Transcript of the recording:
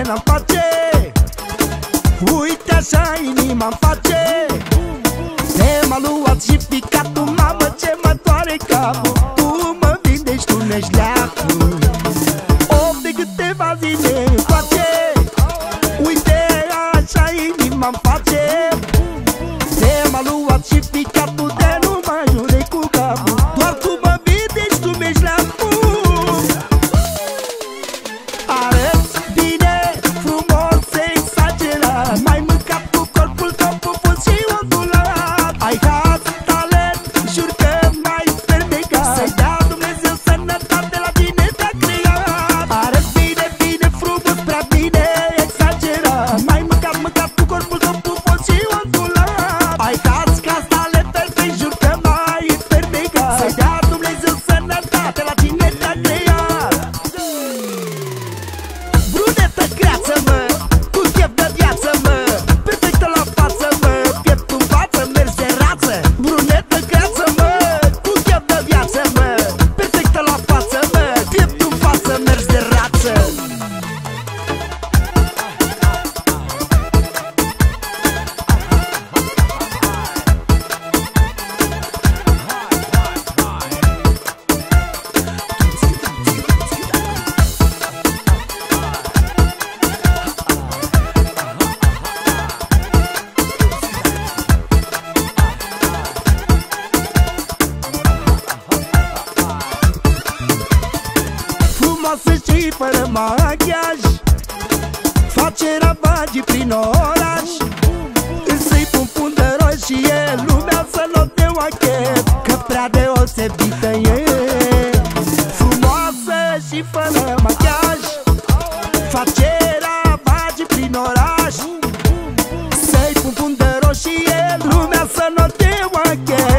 n-am face. Uite așa inima-mi face. De m-a luat și picatul, mamă ce mă doare capul. Tu mă vindești, tu ne-și leacul. De câteva zile încoace. Uite așa inima-mi face. De m-a luat și picatul, de nu mă jurei cu capul. Doar tu mă vindești, tu mi-ești leacul. Arăți bine, frumos, exagerat. M-ai mâncat cu corpul tău pupus și ondulat. Ai haz, talent, jur că m-ai fermecat. Să-i dea Dumnezeu sănătate, la tine te-a creat. Arăți bine, bine, frumos, prea bine, exagerat. M-ai mâncat cu corpul tău pupus și ondulat. Ai haz, talent, perfect, jur că m-ai fermecat. Să-i dea Dumnezeu sănătate, la tine te-a creat. Brunetă creață, mă, cu chef de viață, mă, perfectă la față, mă, piept în față, mergi de rață. Brunetă creață, mă, cu chef de viață, mă, perfectă la față, mă, piept în față, mergi de rață. Frumoasă și fără machiaj, face ravagii prin oraș. Să-i pun punderos și e lumea să nu te oachet, că prea deosebită e. Frumoasă și fără machiaj, face ravagii prin oraș. Să-i pun punderos și e lumea să nu te oachet,